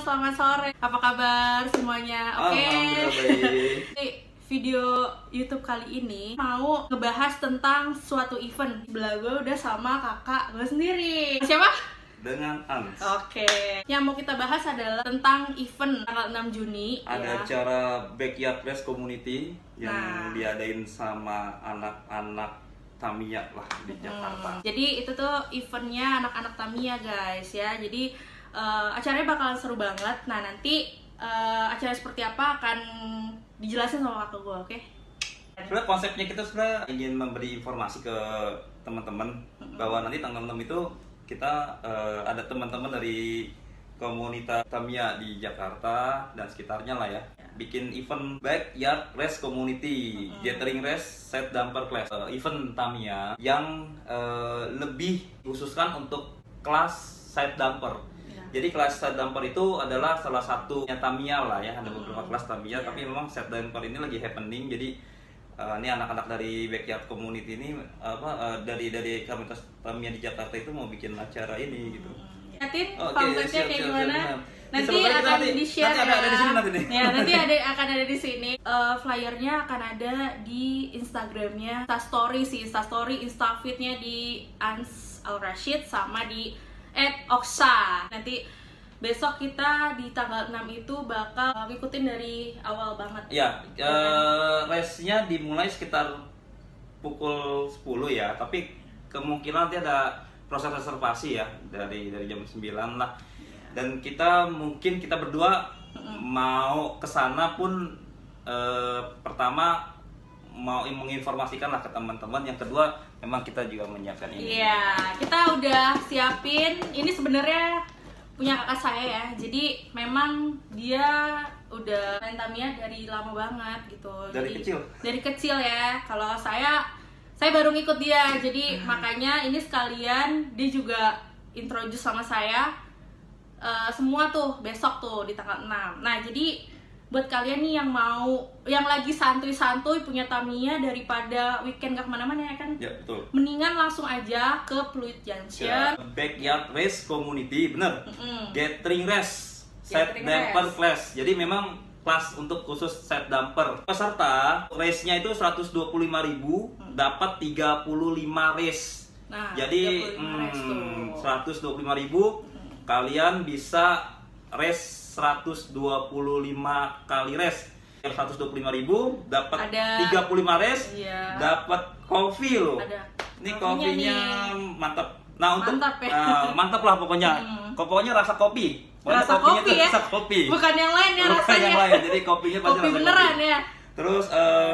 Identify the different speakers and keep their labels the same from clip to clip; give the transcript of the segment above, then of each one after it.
Speaker 1: selamat sore. Apa kabar semuanya? Oke.
Speaker 2: Baik.
Speaker 1: Video YouTube kali ini mau ngebahas tentang suatu event. Sebelah gue udah sama kakak gue sendiri. Siapa?
Speaker 2: Dengan Ans.
Speaker 1: Oke. Yang mau kita bahas adalah tentang event tanggal 6 Juni.
Speaker 2: Ada acara Backyard Race Community yang
Speaker 1: Nah.
Speaker 2: diadain sama anak-anak Tamiya lah di Jakarta.
Speaker 1: Jadi itu tuh eventnya anak-anak Tamiya guys ya. Jadi acaranya bakalan seru banget. Nah nanti acara seperti apa akan dijelasin sama kakak gue, oke?
Speaker 2: Sebenarnya konsepnya kita sebenarnya ingin memberi informasi ke teman-teman bahwa nanti tanggal 6 itu kita ada teman-teman dari komunitas Tamiya di Jakarta dan sekitarnya lah ya, bikin event Backyard Race Community, gathering race, set damper class, event Tamiya yang lebih khususkan untuk kelas side damper. Jadi kelas side damper itu adalah salah satunya Tamiya lah ya, ada beberapa kelas Tamiya, tapi memang side damper ini lagi happening. Jadi ini anak-anak dari Backyard Community ini dari komunitas Tamiya di Jakarta itu mau bikin acara ini gitu.
Speaker 1: Lihatin pamfletnya kayak gimana? Nanti akan di-share
Speaker 2: nanti ada di sini nanti nih.
Speaker 1: Ya, nanti akan ada di sini. Flyernya akan ada di Instagramnya, Instastory, Instafeednya di Ans Al Rashid sama di @oksa. Nanti besok kita di tanggal 6 itu bakal ngikutin dari awal banget.
Speaker 2: Ya, race-nya dimulai sekitar pukul 10 ya, tapi kemungkinan nanti ada proses reservasi ya dari jam 9 lah. Dan kita berdua mau kesana pun pertama mau menginformasikan lah ke teman-teman, yang kedua memang kita juga menyiapkan ini.
Speaker 1: Iya, kita udah siapin. Ini sebenarnya punya kakak saya ya. Jadi memang dia udah main Tamiya dari lama banget gitu. Dari kecil ya. Kalau saya baru ngikut dia. Jadi makanya ini sekalian dia juga introduce sama saya. Semua tuh besok tuh di tanggal 6. Nah, jadi buat kalian nih yang lagi santuy-santuy punya Tamiya, daripada weekend gak kemana-mana ya kan?
Speaker 2: Ya, betul.
Speaker 1: Mendingan langsung aja ke Pluit Junction.
Speaker 2: Ya, Backyard Race Community, bener. Gathering race, set damper class. Jadi memang kelas untuk khusus set damper. Peserta race-nya itu 125.000, dapat 35 race.
Speaker 1: Nah,
Speaker 2: jadi 125.000 kalian bisa race 125 kali race. 125.000 dapat 35 race, dapat kopi loh. Ini kopinya mantap. Nah, untuk
Speaker 1: mantap, ya?
Speaker 2: Mantap lah pokoknya. Pokoknya rasa kopi.
Speaker 1: Rasa kopi ya?
Speaker 2: Rasa kopi.
Speaker 1: Bukan yang lain ya rasanya.
Speaker 2: Bukan yang lain. Jadi kopinya pasti
Speaker 1: kopi
Speaker 2: rasa
Speaker 1: beneran
Speaker 2: kopi.
Speaker 1: Ya.
Speaker 2: Terus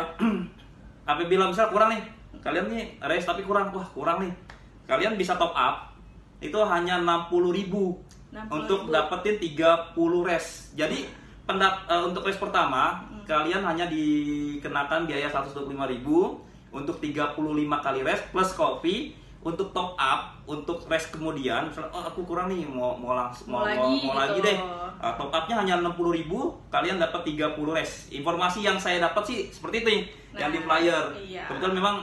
Speaker 2: apabila misal kurang nih, kalian nih race tapi kurang nih. Kalian bisa top up. Itu hanya 60.000 untuk dapetin 30 race. Jadi untuk race pertama kalian hanya dikenakan biaya 125.000 untuk 35 kali race plus kopi. Untuk top up untuk race kemudian, misalnya aku kurang nih mau lagi deh. Top upnya hanya 60.000, kalian dapat 30 race. Informasi yang saya dapat sih seperti itu nih, yang di flyer.
Speaker 1: Iya.
Speaker 2: Kebetulan memang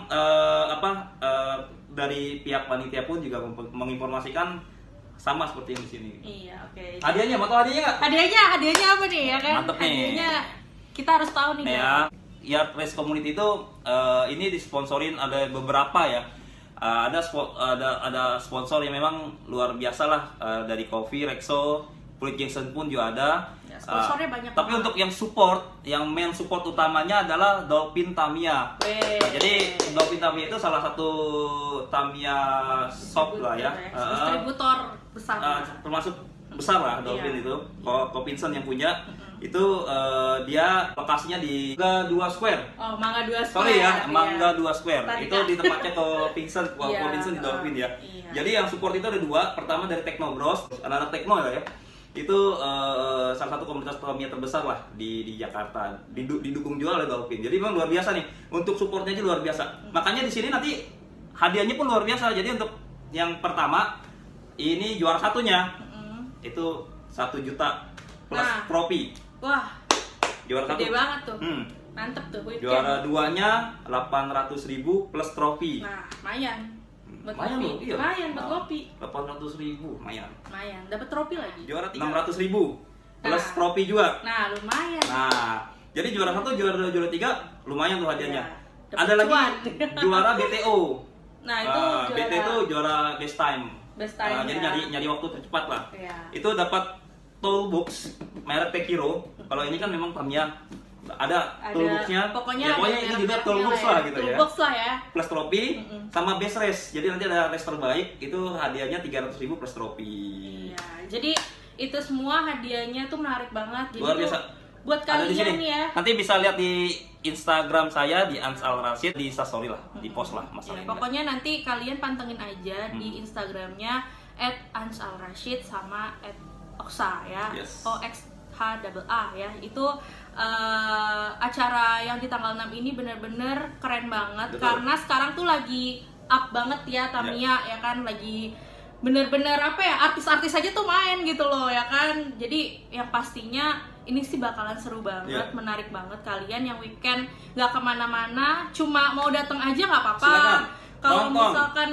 Speaker 2: dari pihak panitia pun juga menginformasikan sama seperti yang di sini.
Speaker 1: Iya, oke.
Speaker 2: Hadiahnya, mau tahu hadiahnya nggak?
Speaker 1: Hadiahnya apa nih ya kan?
Speaker 2: Mantep nih.
Speaker 1: Hadiahnya kita harus tahu nih
Speaker 2: ya. Yard Race Community itu ini disponsorin ada beberapa ya. Ada sponsor yang memang luar biasa lah, dari Coffee, Rexo, Pluit Junction pun juga ada.
Speaker 1: Ya, sponsornya banyak.
Speaker 2: Tapi untuk yang main support utamanya adalah Dolphin Tamiya. Nah, jadi Dolphin Tamiya itu salah satu Tamiya shop lah ya.
Speaker 1: Distributor besar.
Speaker 2: Termasuk besar lah Dolphin itu. Kopinson yang punya. Itu dia lokasinya di Mangga 2 Square.
Speaker 1: Oh, Mangga 2 Square.
Speaker 2: Sorry ya, Mangga 2 Square.
Speaker 1: Tadi
Speaker 2: itu di tempatnya Kopinson di Dolphin ya.
Speaker 1: Iya.
Speaker 2: Jadi yang support itu ada dua. Pertama dari Techno Bros, anak-anak Techno ya. Itu salah satu komunitas Tamiya terbesar lah di Jakarta. Didukung juga oleh Dolphin. Jadi memang luar biasa nih. Untuk supportnya aja luar biasa. Makanya di sini nanti hadiahnya pun luar biasa. Jadi untuk yang pertama ini juara satunya itu 1 juta plus trofi.
Speaker 1: Wah,
Speaker 2: juara
Speaker 1: gede
Speaker 2: 1
Speaker 1: banget tuh. Mantep tuh.
Speaker 2: Juara 2-nya 800.000 plus trofi.
Speaker 1: Nah, lumayan.
Speaker 2: Lumayan loh, iya.
Speaker 1: Lumayan buat kopi.
Speaker 2: 800.000, lumayan.
Speaker 1: Lumayan, dapat trofi lagi.
Speaker 2: Juara 600.000. plus trofi juga.
Speaker 1: Nah, lumayan.
Speaker 2: Nah, jadi juara 1, juara 2, juara 3 lumayan tuh hadiahnya.
Speaker 1: Ya,
Speaker 2: ada lagi juara BTO.
Speaker 1: Nah, itu
Speaker 2: BT itu juara best time. Jadi nyari waktu tercepat lah.
Speaker 1: Ya.
Speaker 2: Itu dapat toolbox merek Tekiro. Kalau ini kan memang Tamiya ada toolboxnya.
Speaker 1: Pokoknya
Speaker 2: ini juga toolbox lah gitu ya.
Speaker 1: Toolbox lah ya.
Speaker 2: Plus trofi sama best race. Jadi nanti ada race terbaik itu hadiahnya 300.000 plus trofi.
Speaker 1: Iya. Jadi itu semua hadiahnya tuh menarik banget. Jadi
Speaker 2: luar biasa.
Speaker 1: Buat kalian nih ya.
Speaker 2: Nanti bisa lihat di Instagram saya di Ans Al Rashid, di Instastory lah, di post lah masalah ini.
Speaker 1: Pokoknya nanti kalian pantengin aja di Instagramnya @AnsAlRashid sama @Oksa ya.
Speaker 2: Yes.
Speaker 1: OXHAA ya. Itu acara yang di tanggal 6 ini bener-bener keren banget. Betul. Karena sekarang tuh lagi up banget ya Tamiya ya kan, lagi bener-bener apa ya, artis-artis aja tuh main gitu loh ya kan. Jadi yang pastinya ini sih bakalan seru banget, menarik banget. Kalian yang weekend nggak kemana-mana, cuma mau datang aja nggak apa-apa. Kalau misalkan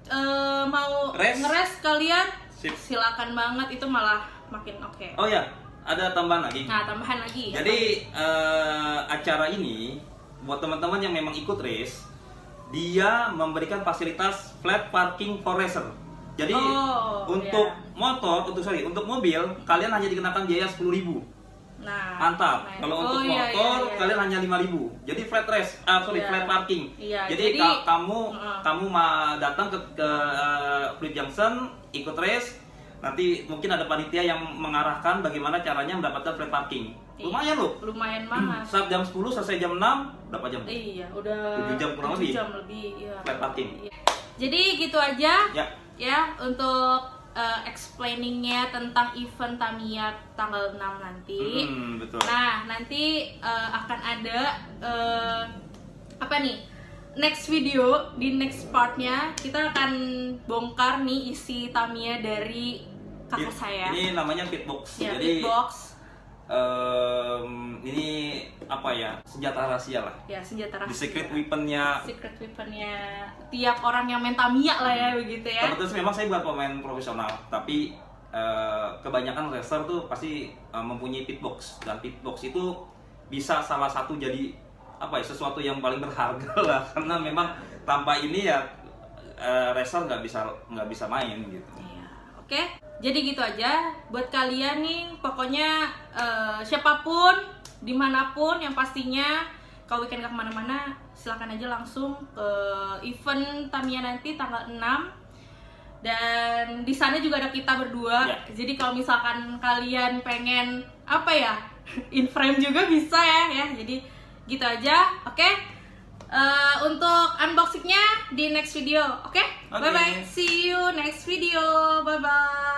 Speaker 1: mau ngeres kalian, silakan banget, itu malah makin oke.
Speaker 2: Oh ya, ada tambahan lagi.
Speaker 1: Nah, tambahan lagi.
Speaker 2: Jadi acara ini buat teman-teman yang memang ikut race, dia memberikan fasilitas flat parking for racer. Jadi untuk untuk mobil kalian hanya dikenakan biaya 10.000. Nah, mantap. Kalau untuk motor kalian hanya 5.000. Jadi flat race, flat parking. Jadi kamu datang ke Fleet Junction, ikut race, nanti mungkin ada panitia yang mengarahkan bagaimana caranya mendapatkan flat parking. Lumayan loh.
Speaker 1: Lumayan banget.
Speaker 2: Saat jam 10 selesai jam 6 dapat jam.
Speaker 1: Iya, udah
Speaker 2: 7 jam kurang lebih.
Speaker 1: 7 jam lebih, iya.
Speaker 2: Flat parking.
Speaker 1: Iya. Jadi gitu aja. Ya, untuk explainingnya tentang event Tamiya tanggal 6 nanti.
Speaker 2: Betul.
Speaker 1: Nah, nanti akan ada next video, di next partnya kita akan bongkar nih isi Tamiya dari kakak saya.
Speaker 2: Ini namanya pitbox.
Speaker 1: Ya,
Speaker 2: jadi
Speaker 1: pitbox.
Speaker 2: Ini apa ya, senjata rahasia lah.
Speaker 1: Ya, senjata rahasia.
Speaker 2: Secret weaponnya
Speaker 1: tiap orang yang main Tamiya lah ya, begitu ya.
Speaker 2: Terus memang saya bukan pemain profesional, tapi kebanyakan racer tuh pasti mempunyai pitbox, dan pitbox itu bisa salah satu jadi sesuatu yang paling berharga lah, karena memang tanpa ini ya racer nggak bisa main gitu.
Speaker 1: Iya, oke. Jadi gitu aja buat kalian nih, pokoknya siapapun, dimanapun, yang pastinya kalau weekend gak kemana-mana, silakan aja langsung ke event Tamiya nanti tanggal 6. Dan di sana juga ada kita berdua. Jadi kalau misalkan kalian pengen in frame juga bisa ya. Jadi gitu aja, oke? Untuk unboxingnya di next video, oke? Bye bye. See you next video. Bye bye.